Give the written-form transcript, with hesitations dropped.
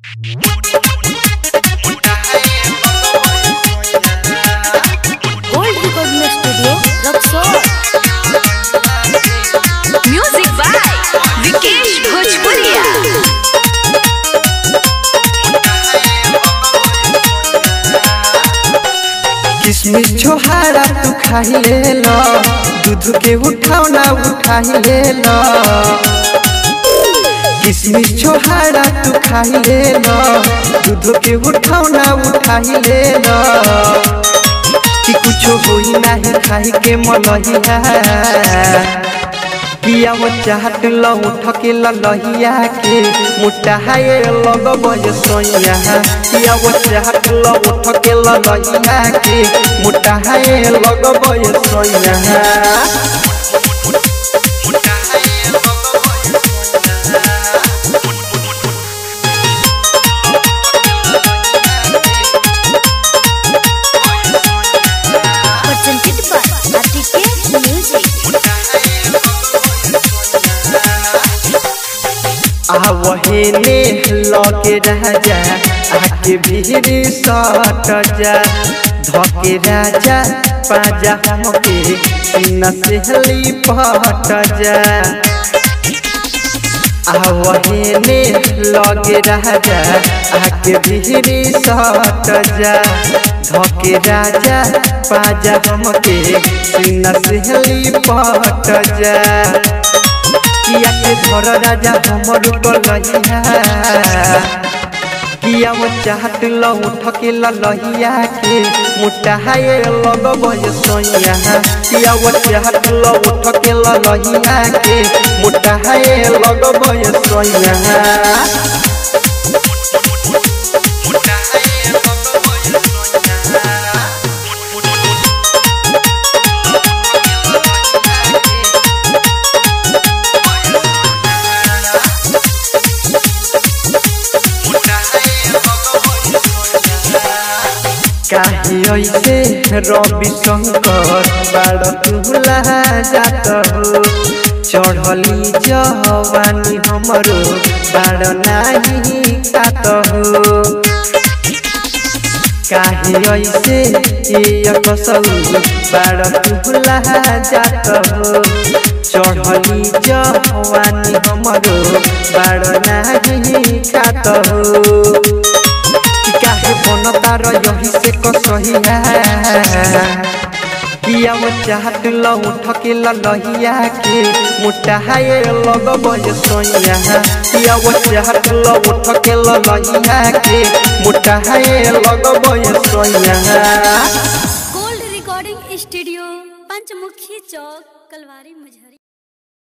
Gold recording studio Raxaul. Music by Vikesh Bhojpuriya. किशमिश छोहारा तू खाई ले लो, दूध के उठाओ ना उठाई ले लो। किशमिश छोहारा तू खाई ले लो, दूध के उठाओ ना उठाई ले लो। कि कुछ होई नहीं खाई के मलहिया, पिया वो चाहत लो उठ के लहिया के मुट्ठा है लगब सोइया। पिया वो चाहत लो उठ के लहिया के मुट्ठा है लगब सोइया। आवहेने लगे राजा आके भीड़ सट जा, धके राजा पाजा हमके सीना से लिपट जा। आवहेने लगे राजा आके भीड़ सट जा, धके राजा पाजा हमके सीना से लिपट जा। किया के धर राजा हमर कलहिया, किया वो चाहत लो उठ के लहिया के मुट्ठा है लगब सोइया। किया वो चाहत लो उठ के लहिया के मुट्ठा है लगब सोइया। काहे ऐसे रवि शंकर बाड़ तुला जात हो, चढ़ली जवानी हमरो बाड़ नाही कात हो। काहे ऐसे कसौ बाड़ तुला जात हो, चढ़ली जवानी हमरो बाड़ नाही कात हो। काहे बनतार यही से कसहिया, पिया वो चाहत लो उठ के लहिया के मुट्ठा है लगब सोइया। पिया वो चाहत लो उठ के लहिया के मुट्ठा है लगब सोइया। Gold recording studio Panchmukhi Chowk Kalwari मुजहरी।